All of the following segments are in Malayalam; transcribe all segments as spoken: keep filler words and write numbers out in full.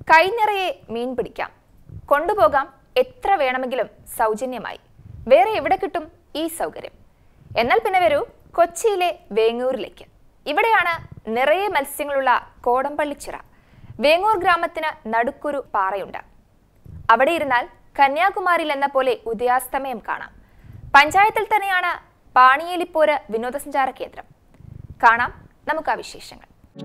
കൈനിറയെ മീൻ പിടിക്കാം, കൊണ്ടുപോകാം എത്ര വേണമെങ്കിലും സൗജന്യമായി. വേറെ എവിടെ കിട്ടും ഈ സൗകര്യം? എന്നാൽ പിന്നെ വരൂ കൊച്ചിയിലെ വേങ്ങൂരിലേക്ക്. ഇവിടെയാണ് നിറയെ മത്സ്യങ്ങളുള്ള കോടമ്പള്ളിച്ചിറ. വേങ്ങൂർ ഗ്രാമത്തിന് നടുക്കൊരു പാറയുണ്ട്. അവിടെ ഇരുന്നാൽ കന്യാകുമാരിയിൽ എന്ന പോലെ ഉദയാസ്തമയം കാണാം. പഞ്ചായത്തിൽ തന്നെയാണ് പാണിയേലിപ്പോര് വിനോദസഞ്ചാര കേന്ദ്രം. കാണാം നമുക്ക് ആ വിശേഷങ്ങൾ.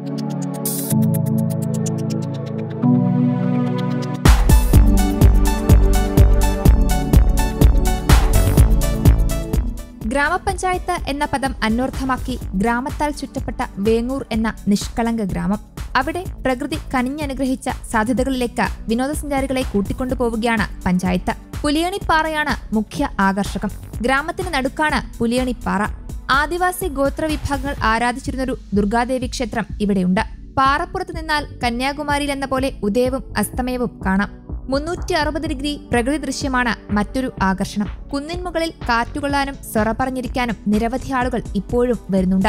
ഗ്രാമപഞ്ചായത്ത് എന്ന പദം അന്വർത്ഥമാക്കി ഗ്രാമത്താൽ ചുറ്റപ്പെട്ട വേങ്ങൂർ എന്ന നിഷ്കളങ്ക ഗ്രാമം. അവിടെ പ്രകൃതി കനിഞ്ഞനുഗ്രഹിച്ച സാധ്യതകളിലേക്ക് വിനോദസഞ്ചാരികളെ കൂട്ടിക്കൊണ്ടുപോവുകയാണ് പഞ്ചായത്ത്. പുലിയണിപ്പാറയാണ് മുഖ്യ ആകർഷകം. ഗ്രാമത്തിന് നടുക്കാണ് പുലിയണിപ്പാറ. ആദിവാസി ഗോത്രവിഭാഗങ്ങൾ ആരാധിച്ചിരുന്നൊരു ദുർഗാദേവി ക്ഷേത്രം ഇവിടെയുണ്ട്. പാറപ്പുറത്ത് നിന്നാൽ കന്യാകുമാരിയിൽ എന്ന പോലെ ഉദയവും അസ്തമയവും കാണാം. മുന്നൂറ്റി അറുപത് ഡിഗ്രി പ്രകൃതി ദൃശ്യമാണ് മറ്റൊരു ആകർഷണം. കുന്നിൻ മുകളിൽ കാറ്റുകൊള്ളാനും സൊറ പറഞ്ഞിരിക്കാനും നിരവധി ആളുകൾ ഇപ്പോഴും വരുന്നുണ്ട്.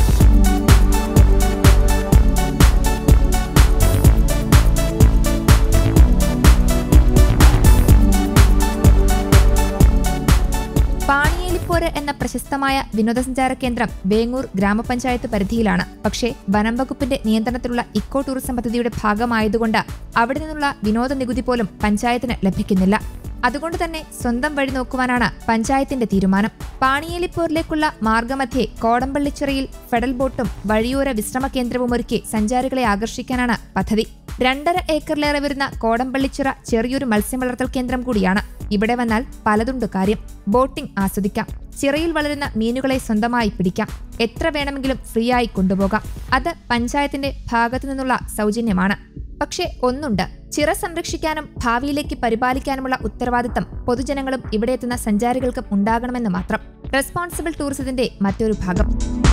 പാണിയേലിപ്പോര് എന്ന പ്രശസ്തമായ വിനോദസഞ്ചാര കേന്ദ്രം വേങ്ങൂർ ഗ്രാമപഞ്ചായത്ത് പരിധിയിലാണ്. പക്ഷേ വനം വകുപ്പിന്റെ നിയന്ത്രണത്തിലുള്ള ഇക്കോ ടൂറിസം പദ്ധതിയുടെ ഭാഗമായതുകൊണ്ട് അവിടെ നിന്നുള്ള വിനോദ നികുതി പോലും പഞ്ചായത്തിന് ലഭിക്കുന്നില്ല. അതുകൊണ്ട് തന്നെ സ്വന്തം വഴി നോക്കുവാനാണ് പഞ്ചായത്തിന്റെ തീരുമാനം. പാണിയേലിപ്പോരിലേക്കുള്ള മാർഗമധ്യേ കോടമ്പള്ളിച്ചിറയിൽ ഫെഡൽ ബോട്ടും വഴിയോര വിശ്രമ കേന്ദ്രവും ഒരുക്കി സഞ്ചാരികളെ ആകർഷിക്കാനാണ് പദ്ധതി. രണ്ടര ഏക്കറിലേറെ വരുന്ന കോടമ്പള്ളിച്ചിറ ചെറിയൊരു മത്സ്യം വളർത്തൽ കേന്ദ്രം കൂടിയാണ്. ഇവിടെ വന്നാൽ പലതുണ്ട് കാര്യം. ബോട്ടിംഗ് ആസ്വദിക്കാം, ചിറയിൽ വളരുന്ന മീനുകളെ സ്വന്തമായി പിടിക്കാം, എത്ര വേണമെങ്കിലും ഫ്രീ ആയി കൊണ്ടുപോകാം. അത് പഞ്ചായത്തിന്റെ ഭാഗത്തു നിന്നുള്ള സൗജന്യമാണ്. പക്ഷേ ഒന്നുണ്ട്, ചിറ സംരക്ഷിക്കാനും ഭാവിയിലേക്ക് പരിപാലിക്കാനുമുള്ള ഉത്തരവാദിത്തം പൊതുജനങ്ങളും ഇവിടെ എത്തുന്ന സഞ്ചാരികൾക്കും ഉണ്ടാകണമെന്ന് മാത്രം. റെസ്പോൺസിബിൾ ടൂറിസത്തിന്റെ മറ്റൊരു ഭാഗം.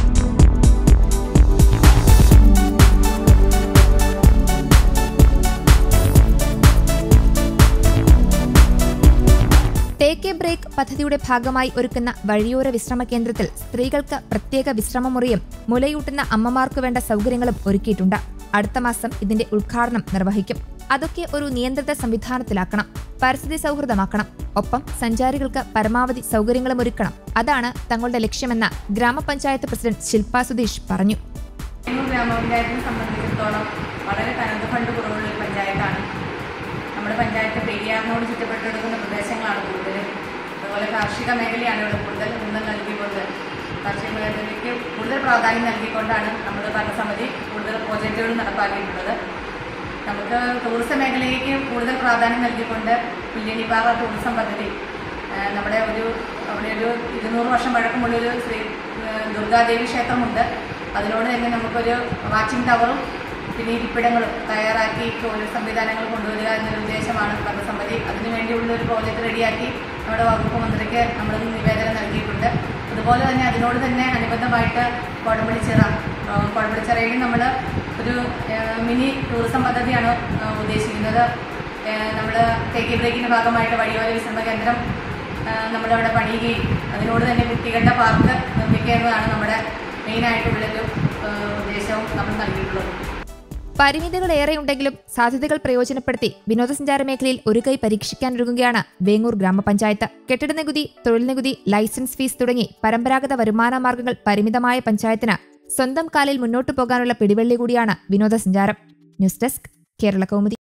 ടേക്ക് എ ബ്രേക്ക് പദ്ധതിയുടെ ഭാഗമായി ഒരുക്കുന്ന വഴിയോര വിശ്രമ കേന്ദ്രത്തിൽ സ്ത്രീകൾക്ക് പ്രത്യേക വിശ്രമമുറിയും മുലയൂട്ടുന്ന അമ്മമാർക്ക് വേണ്ട സൗകര്യങ്ങളും ഒരുക്കിയിട്ടുണ്ട്. അടുത്ത മാസം ഇതിന്റെ ഉദ്ഘാടനം നിർവഹിക്കും. അതൊക്കെ ഒരു നിയന്ത്രിത സംവിധാനത്തിലാക്കണം, പരിസ്ഥിതി സൗഹൃദമാക്കണം, ഒപ്പം സഞ്ചാരികൾക്ക് പരമാവധി സൗകര്യങ്ങളും ഒരുക്കണം. അതാണ് തങ്ങളുടെ ലക്ഷ്യമെന്ന് ഗ്രാമപഞ്ചായത്ത് പ്രസിഡന്റ് ശില്പ സുധീഷ് പറഞ്ഞു. ഗ്രാമപഞ്ചായത്തിനെ സംബന്ധിച്ചിടത്തോളം വളരെ കനത്ത ഫണ്ട് കുറവുള്ള ഒരു പഞ്ചായത്താണ്. നമ്മുടെ പഞ്ചായത്ത് പെരിയാറിനോട് ചുറ്റപ്പെട്ടെടുക്കുന്ന പ്രദേശങ്ങളാണ് കൂടുതലും. അതുപോലെ കാർഷിക മേഖലയാണ് ഇവിടെ കൂടുതൽ ഊന്നൽ നൽകിക്കൊണ്ട് കാർഷിക മേഖലയ്ക്ക് കൂടുതൽ പ്രാധാന്യം നൽകിക്കൊണ്ടാണ് നമ്മുടെ ഭരണസമിതി കൂടുതൽ പ്രോജക്റ്റുകൾ നടപ്പാക്കിയിട്ടുള്ളത്. നമുക്ക് ടൂറിസം മേഖലയ്ക്ക് കൂടുതൽ പ്രാധാന്യം നൽകിക്കൊണ്ട് പുല്ലിയണിപ്പാറ ടൂറിസം പദ്ധതി നമ്മുടെ ഒരു അവിടെ ഒരു ഇരുന്നൂറ് വർഷം പഴക്കമുള്ളൊരു ശ്രീ ദുർഗാദേവി ക്ഷേത്രമുണ്ട്. അതിനോട് തന്നെ നമുക്കൊരു വാച്ചിങ് ടവറും പിന്നെ ഇരിപ്പിടങ്ങളും തയ്യാറാക്കി ടൂറിസ്റ്റ് സംവിധാനങ്ങൾ കൊണ്ടുവരിക എന്നൊരു ഉദ്ദേശമാണ് ഭരണസമിതി. അതിനുവേണ്ടിയുള്ള ഒരു പ്രോജക്റ്റ് റെഡിയാക്കി നമ്മുടെ വകുപ്പ് മന്ത്രിക്ക് നമ്മൾ നിവേദനം നൽകിയിട്ടുണ്ട്. അതുപോലെ തന്നെ അതിനോട് തന്നെ അനുബന്ധമായിട്ട് കോടമ്പള്ളിച്ചിറ കോടമ്പള്ളിച്ചിറയിൽ നമ്മൾ ഒരു മിനി ടൂറിസം പദ്ധതിയാണ് ഉദ്ദേശിക്കുന്നത്. നമ്മൾ ടേക്ക് എ ബ്രേക്കിൻ്റെ ഭാഗമായിട്ട് വഴിയോര വിശ്രമ കേന്ദ്രം നമ്മളവിടെ പണിയുകയും അതിനോട് തന്നെ കുട്ടികളുടെ പാർക്ക് നിർമ്മിക്കുക എന്നതാണ് നമ്മുടെ മെയിനായിട്ടുള്ളൊരു ഉദ്ദേശവും നമ്മൾ നൽകിയിട്ടുള്ളത്. പരിമിതികളേറെയുണ്ടെങ്കിലും സാധ്യതകൾ പ്രയോജനപ്പെടുത്തി വിനോദസഞ്ചാര മേഖലയിൽ ഒരു കൈ പരീക്ഷിക്കാനൊരുങ്ങുകയാണ് വേങ്ങൂർ ഗ്രാമപഞ്ചായത്ത്. കെട്ടിട നികുതി, തൊഴിൽ നികുതി, ലൈസൻസ് ഫീസ് തുടങ്ങി പരമ്പരാഗത വരുമാന മാർഗ്ഗങ്ങൾ പരിമിതമായ പഞ്ചായത്തിന് സ്വന്തം കാലിൽ മുന്നോട്ടു പോകാനുള്ള പിടിവള്ളി കൂടിയാണ് വിനോദസഞ്ചാരം. News desk, Kerala Kaumudi.